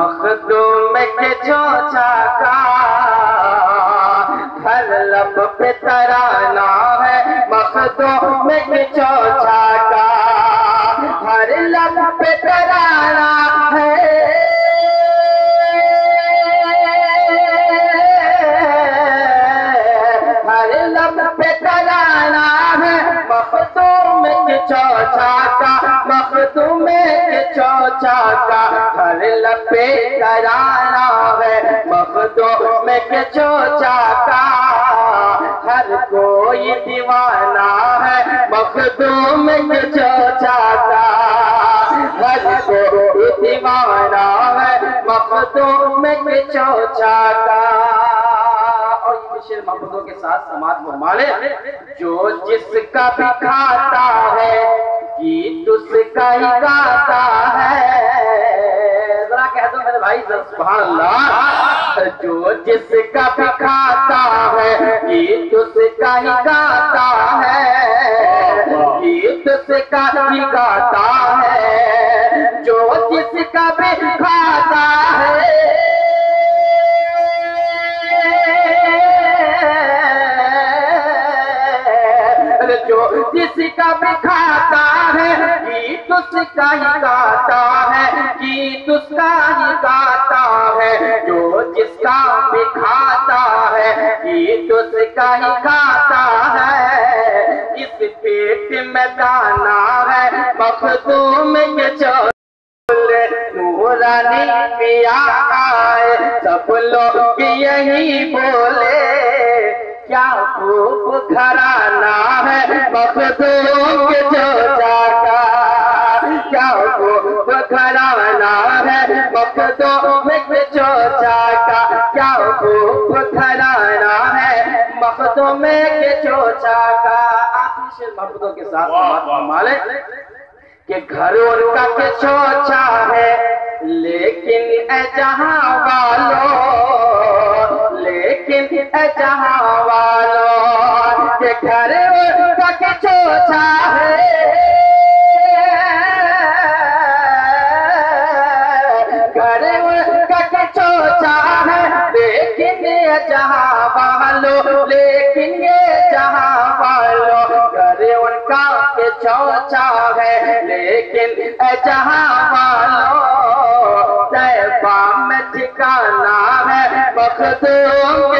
مخدوم کے چوچا کا ہر لب پہ ترانہ ہے، مخدوم کے چوچا کا ہر لب پہ ترانہ ہے، ہر لب پہ ترانہ ہے، مخدوم کے چوچا کا، مخدوم کے چوچا کا ہر لب پہ ترانہ ہے، مخدوم کے چوچا کا ہر کوئی دیوانہ ہے، مخدوم کے چوچا کا ہر کوئی دیوانہ ہے، مخدوم کے چوچا کا۔ اور یہ شعر محبتوں کے ساتھ سماعت فرمالے، جو جس کا بھی کھاتا ہے گیت اس کا ہی گاتا ہے، ذرا کہہ دو میرے بھائی سبحان اللہ، جو جس کا بھی کھاتا ہے گیت اس کا ہی گاتا ہے، گیت اس کا ہی گاتا ہے، جو جس کا بھی کھاتا ہے جو جس کا بھی کھاتا ہے گیت اس کا ہی گاتا ہے، گیت اس کا ہی گاتا ہے، جو جس کا بھی کھاتا ہے گیت اس کا ہی گاتا ہے، اس پیٹ میں دانا ہے، مخدوم کے چولے نورانی پیا آئے، سب لوگ یہی بولے کیا خوب گھرانہ ہے، مخدوم کے چوچا کا کیا خوب گھرانہ ہے، مخدوم کے چوچا کا کیا خوب گھرانہ ہے، مخدوم کے چوچا کا۔ آخری شعر محبتوں کے ساتھ سماعت فرمالے کہ گھر ان کا کہ چوچا ہے لیکن اے جہاں والو، لیکن اے جہاں والو کہ گھر ان کا کہ چوچا ہے، گھر ان کا کہ چوچا ہے لیکن یہ جہاں والو، لیکن یہ جہاں والو گھر ان کا کہ چوچا ہے لیکن اے جہاں والو طیبہ میں ٹھکانہ ہے، مخدوم